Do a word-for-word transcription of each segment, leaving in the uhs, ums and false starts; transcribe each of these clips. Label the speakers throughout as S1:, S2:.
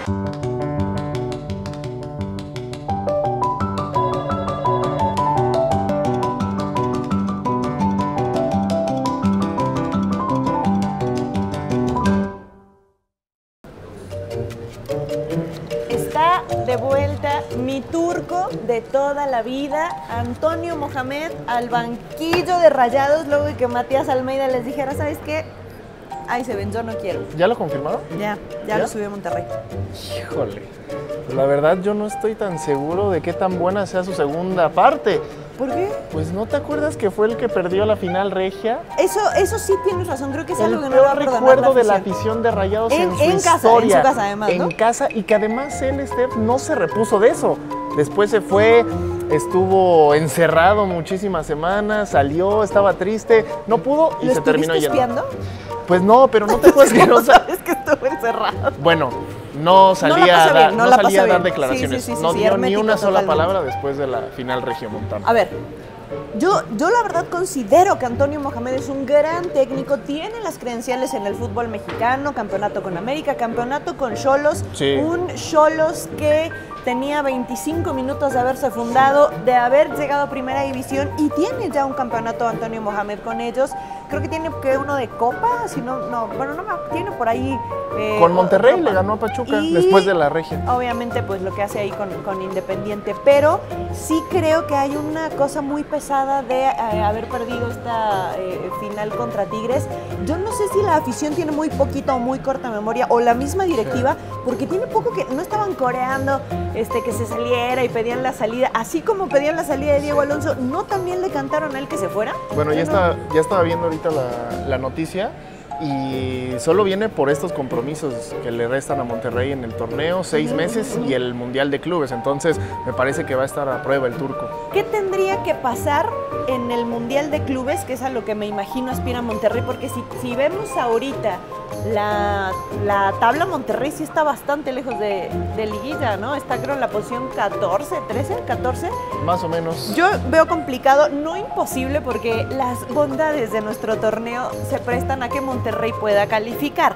S1: Está de vuelta mi turco de toda la vida, Antonio Mohamed, al banquillo de Rayados, luego de que Matías Almeida les dijera, ¿sabes qué? Ahí se ven, yo no quiero.
S2: ¿Ya lo confirmaron?
S1: Ya, ya, ¿Ya? Lo subió a Monterrey.
S2: Híjole, la verdad yo no estoy tan seguro de qué tan buena sea su segunda parte.
S1: ¿Por qué?
S2: Pues ¿no te acuerdas que fue el que perdió la final regia?
S1: Eso, eso sí tienes razón, creo que es
S2: el
S1: algo que no va a perdonar
S2: recuerdo
S1: la
S2: de la afición de Rayados en, en su
S1: en casa,
S2: historia.
S1: En su casa además, ¿no?
S2: En casa, y que además él, Steph, no se repuso de eso. Después se fue, estuvo encerrado muchísimas semanas, salió, estaba triste, no pudo y
S1: ¿Lo
S2: se terminó yendo.
S1: espiando?
S2: Pues no, pero no te acuerdas que no
S1: sabes que estuvo encerrado.
S2: Bueno, no salía,
S1: no
S2: a, dar,
S1: bien, no
S2: no
S1: la
S2: salía a dar
S1: bien.
S2: declaraciones,
S1: sí, sí, sí,
S2: no
S1: sí,
S2: dio ni una sola
S1: totalmente.
S2: palabra después de la final regiomontana.
S1: A ver, yo, yo la verdad considero que Antonio Mohamed es un gran técnico, tiene las credenciales en el fútbol mexicano, campeonato con América, campeonato con Xolos,
S2: sí.
S1: Un Xolos que tenía veinticinco minutos de haberse fundado, de haber llegado a primera división y tiene ya un campeonato Antonio Mohamed con ellos. Creo que tiene que uno de Copa, si no, no, bueno, no, tiene por ahí.
S2: Eh, con Monterrey Copa. Le ganó a Pachuca y después de la regia.
S1: Obviamente, pues lo que hace ahí con, con Independiente, pero sí creo que hay una cosa muy pesada de eh, haber perdido esta eh, final contra Tigres. Yo no sé si la afición tiene muy poquita o muy corta memoria, o la misma directiva, sí. Porque tiene poco que no estaban coreando este, que se saliera y pedían la salida, así como pedían la salida de Diego Alonso, ¿no también le cantaron a él que se fuera?
S2: Bueno, ya,
S1: no?
S2: está, ya estaba viendo ahorita la, la noticia y solo viene por estos compromisos que le restan a Monterrey en el torneo, seis meses y el Mundial de Clubes, entonces me parece que va a estar a prueba el turco.
S1: ¿Qué tendría que pasar en el Mundial de Clubes, que es a lo que me imagino aspira Monterrey? Porque si, si vemos ahorita la, la tabla, Monterrey sí está bastante lejos de, de liguilla, ¿no? Está creo en la posición catorce, trece, catorce.
S2: Más o menos.
S1: Yo veo complicado, no imposible, porque las bondades de nuestro torneo se prestan a que Monterrey pueda calificar.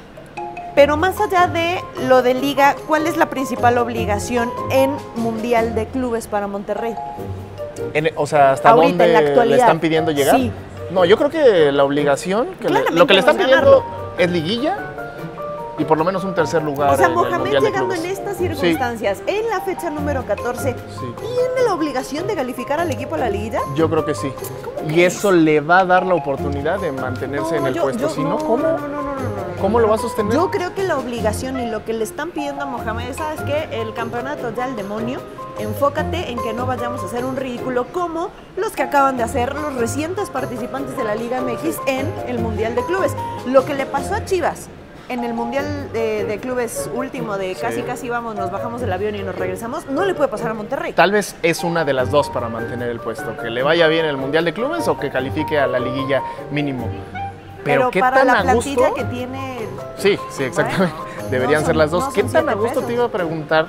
S1: Pero más allá de lo de liga, ¿cuál es la principal obligación en Mundial de Clubes para Monterrey?
S2: En, o sea, ¿hasta
S1: ahorita,
S2: dónde
S1: en la actualidad,
S2: le están pidiendo llegar?
S1: Sí.
S2: No, yo creo que la obligación, que le, lo que le están pidiendo es liguilla y por lo menos un tercer lugar.
S1: O sea,
S2: en
S1: Mohamed
S2: el
S1: llegando en estas circunstancias, sí. En la fecha número catorce, sí. ¿Tiene la obligación de calificar al equipo a la liguilla?
S2: Yo creo que sí. Y eso le va a dar la oportunidad de mantenerse
S1: no,
S2: en el
S1: yo,
S2: puesto.
S1: Yo,
S2: si no,
S1: no,
S2: ¿cómo?
S1: No, no, no, no, no, no.
S2: ¿Cómo lo va a sostener?
S1: Yo creo que la obligación y lo que le están pidiendo a Mohamed, ¿sabes qué? El campeonato ya el demonio, enfócate en que no vayamos a hacer un ridículo como los que acaban de hacer los recientes participantes de la Liga M X en el Mundial de Clubes. Lo que le pasó a Chivas en el Mundial de, de Clubes último, de casi sí. casi vamos, nos bajamos del avión y nos regresamos, no le puede pasar a Monterrey.
S2: Tal vez es una de las dos para mantener el puesto, que le vaya bien el Mundial de Clubes o que califique a la liguilla mínimo. Pero,
S1: Pero
S2: ¿qué
S1: para
S2: tan
S1: la
S2: a
S1: plantilla
S2: gusto?
S1: que tiene...
S2: Sí, sí, exactamente. Bueno, Deberían no son, ser las dos.
S1: No
S2: ¿Qué tan a gusto
S1: pesos?
S2: Te iba a preguntar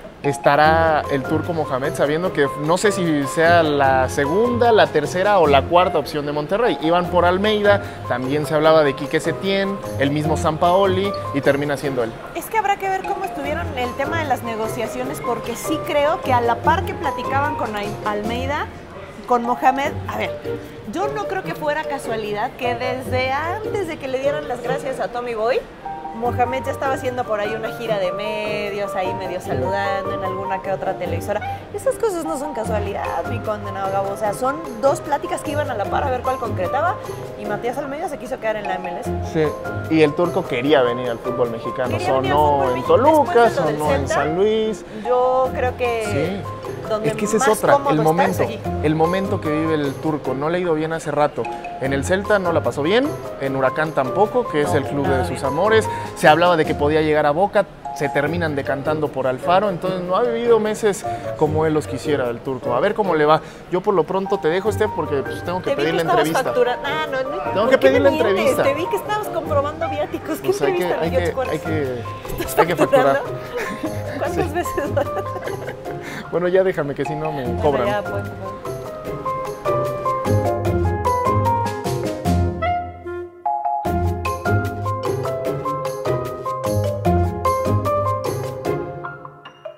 S2: estará el turco Mohamed sabiendo que no sé si sea la segunda, la tercera o la cuarta opción de Monterrey? Iban por Almeida, también se hablaba de Quique Setién, el mismo Sampaoli y termina siendo él.
S1: Es que habrá que ver cómo estuvieron el tema de las negociaciones, porque sí creo que a la par que platicaban con Almeida, con Mohamed, a ver, yo no creo que fuera casualidad que desde antes de que le dieran las gracias a Tommy Boy, Mohamed ya estaba haciendo por ahí una gira de medios, ahí medio saludando en alguna que otra televisora. Esas cosas no son casualidad, mi condenado Gabo. O sea, son dos pláticas que iban a la par a ver cuál concretaba y Matías Almeida se quiso quedar en la M L S.
S2: Sí, y el turco quería venir al fútbol mexicano. Quería sonó en Toluca, sonó en San Luis.
S1: Yo creo que...
S2: Sí. Es que esa es otra, el momento, el momento que vive el turco. No le ha ido bien hace rato. En el Celta no la pasó bien, en Huracán tampoco, que es el club de sus amores. Se hablaba de que podía llegar a Boca, se terminan decantando por Alfaro, entonces no ha vivido meses como él los quisiera, el turco. A ver cómo le va. Yo por lo pronto te dejo, Steph, porque pues, tengo que pedir la entrevista.
S1: Ah, no, no,
S2: tengo que pedir la entrevista.
S1: Te vi que estabas comprobando viáticos. ¿Qué
S2: pues hay que, hay, que, hay, que, hay que facturar.
S1: ¿Cuántas sí. veces?
S2: Bueno, ya déjame, que si no me
S1: bueno,
S2: cobran.
S1: Ya, pues, pues.